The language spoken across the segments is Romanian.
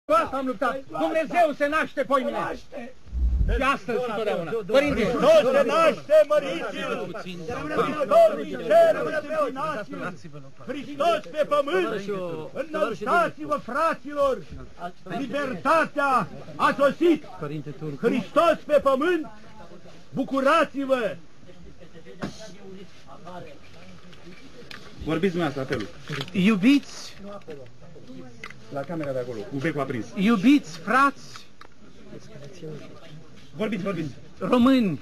Cu asta am luptat. Dumnezeu se naște poimine. Și astăzi și totdeauna. Părinte, Hristos se naște, măriți-l! Domnul și cer, Hristos pe pământ! Înălțați-vă, fraților! Libertatea a sosit! Hristos pe pământ! Bucurați-vă! Vorbiți dumneavoastră apelul. iubiți, La camera de acolo, cu becul aprins. iubiți frați Vorbiți, vorbiți. români,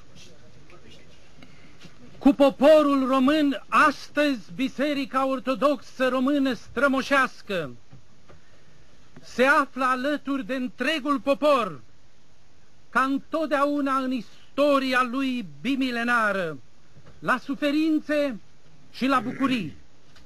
cu poporul român, astăzi Biserica Ortodoxă Română strămoșească se află alături de întregul popor, ca întotdeauna în istoria lui bimilenară, la suferințe și la bucurii.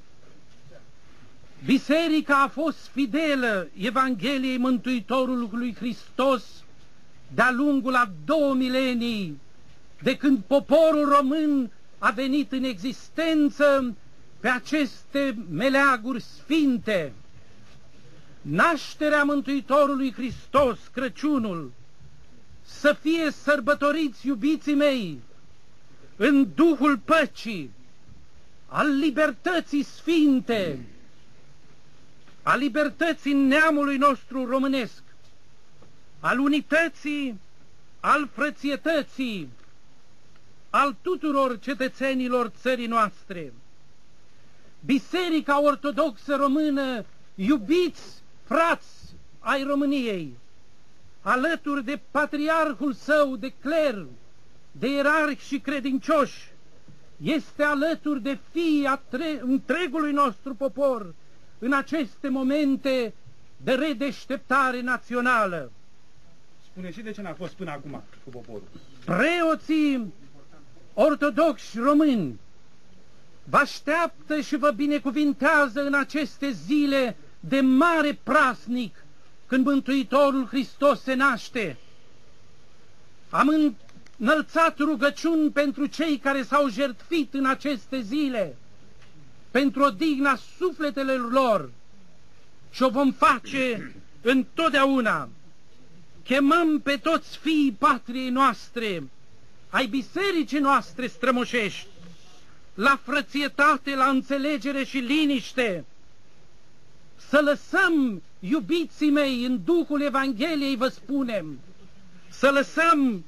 Biserica a fost fidelă Evangheliei Mântuitorului Hristos de-a lungul a 2 milenii, de când poporul român a venit în existență pe aceste meleaguri sfinte. Nașterea Mântuitorului Hristos, Crăciunul, să fie sărbătoriți, iubiții mei, în Duhul păcii, al libertății sfinte, a libertății neamului nostru românesc, al unității, al frățietății, al tuturor cetățenilor țării noastre. Biserica Ortodoxă Română, iubiți frați ai României, alături de patriarhul său, de cler, de ierarhi și credincioși, este alături de fiii întregului nostru popor în aceste momente de redeșteptare națională. Spune și de ce n-a fost până acum cu poporul. Preoții ortodoxi români vă așteaptă și vă binecuvintează în aceste zile de mare praznic, când Mântuitorul Hristos se naște. Am înălțat rugăciuni pentru cei care s-au jertfit în aceste zile, pentru odihna sufletelor lor, și o vom face întotdeauna. Chemăm pe toți fiii patriei noastre, ai bisericii noastre strămoșești, la frățietate, la înțelegere și liniște, să lăsăm, iubiții mei, în Duhul Evangheliei vă spunem, să lăsăm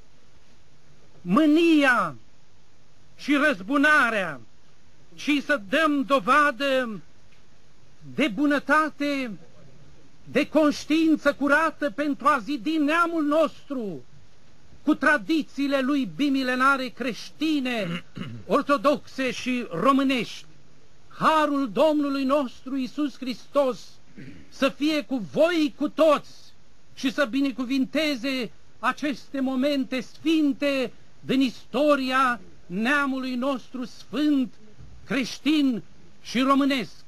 mânia și răzbunarea și să dăm dovadă de bunătate, de conștiință curată pentru a zidi neamul nostru cu tradițiile lui bimilenare creștine, ortodoxe și românești. Harul Domnului nostru Iisus Hristos să fie cu voi cu toți și să binecuvinteze aceste momente sfinte din istoria neamului nostru sfânt, creștin și românesc.